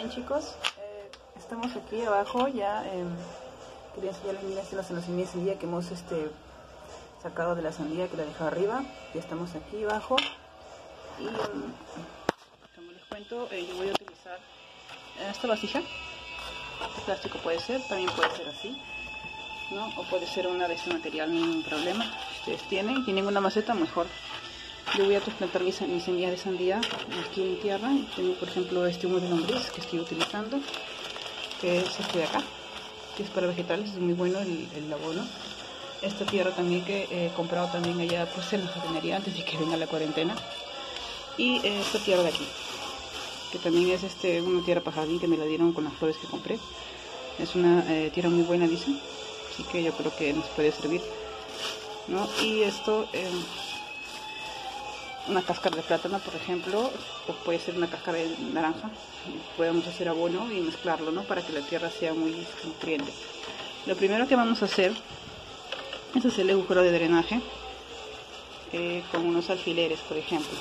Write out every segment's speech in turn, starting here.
Bien, chicos, estamos aquí abajo ya. Quería enseñarles, miren, las semillas de sandía que hemos sacado de la sandía que la dejaba arriba. Ya estamos aquí abajo y como les cuento, yo voy a utilizar esta vasija. Este plástico puede ser, también puede ser así, ¿no? O puede ser una de este material, ningún problema. Si ustedes tienen una maceta, mejor. Yo voy a trasplantar mis semillas de sandía aquí en tierra. Tengo, por ejemplo, este humo de lombriz que estoy utilizando, que es este de acá, que es para vegetales, es muy bueno el abono. Esta tierra también que he comprado también allá pues en la jardinería antes de que venga la cuarentena. Y esta tierra de aquí, que también es una tierra para jardín que me la dieron con las flores que compré. Es una tierra muy buena, dicen, así que yo creo que nos puede servir, ¿no? Y esto, una cáscara de plátano, por ejemplo, o puede ser una cáscara de naranja. Podemos hacer abono y mezclarlo, ¿no? Para que la tierra sea muy nutriente. Lo primero que vamos a hacer es hacer el agujero de drenaje con unos alfileres, por ejemplo.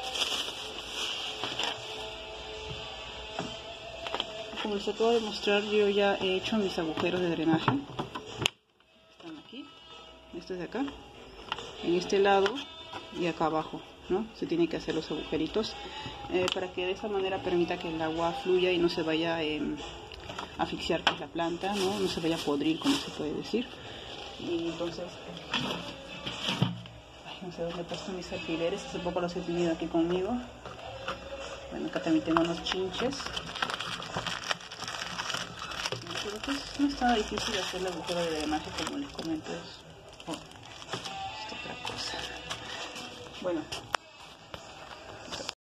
Como les acabo de mostrar, yo ya he hecho mis agujeros de drenaje. Están aquí, estos de acá, en este lado y acá abajo, ¿no? Se tienen que hacer los agujeritos para que de esa manera permita que el agua fluya y no se vaya a asfixiar con la planta, no se vaya a podrir, como se puede decir. Y entonces, no sé dónde he puesto mis alfileres, hace poco los he tenido aquí conmigo. Bueno, acá también tengo unos chinches. Pero pues no está difícil hacer el agujero de drenaje, como les comento. Es otra cosa. Bueno,